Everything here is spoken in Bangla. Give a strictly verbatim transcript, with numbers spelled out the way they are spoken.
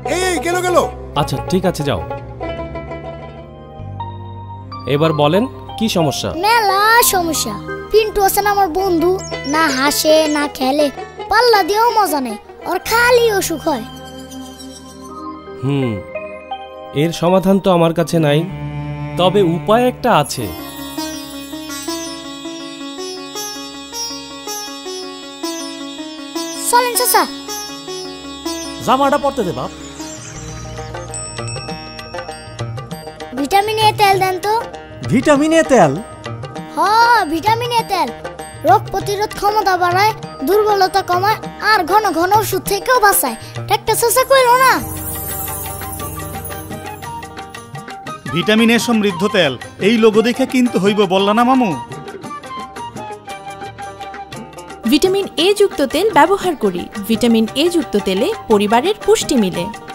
এই গেল গেল। আচ্ছা ঠিক আছে যাও। এবার বলেন কি সমস্যা? মেলা সমস্যা। পিন্টু আছে না আমার বন্ধু, না হাসে না খেলে, পাল্লা দিয়েও মজা নেই, ওর খালি অসুখ হয়। হুম, এর সমাধান তো আমার কাছে নাই, তবে উপায় একটা আছে। চলেন চাচা। জামাটা পড়তে দে বাপ। ভিটামিন এ তেল দেন তো। ভিটামিন এ তেল? হ্যাঁ, ভিটামিন এ তেল রোগ প্রতিরোধ ক্ষমতা বাড়ায়, দুর্বলতা কমায়, আর ঘন ঘন ওষুধ থেকেও বাঁচায়। ডাক্তার চাচা কইলো না? ভিটামিন এ সমৃদ্ধ তেল, এই লোগো দেখে কিনতে হইব বললা না মামু? ভিটামিন এ যুক্ত তেল ব্যবহার করি। ভিটামিন এ যুক্ত তেলে পরিবারের পুষ্টি মিলে।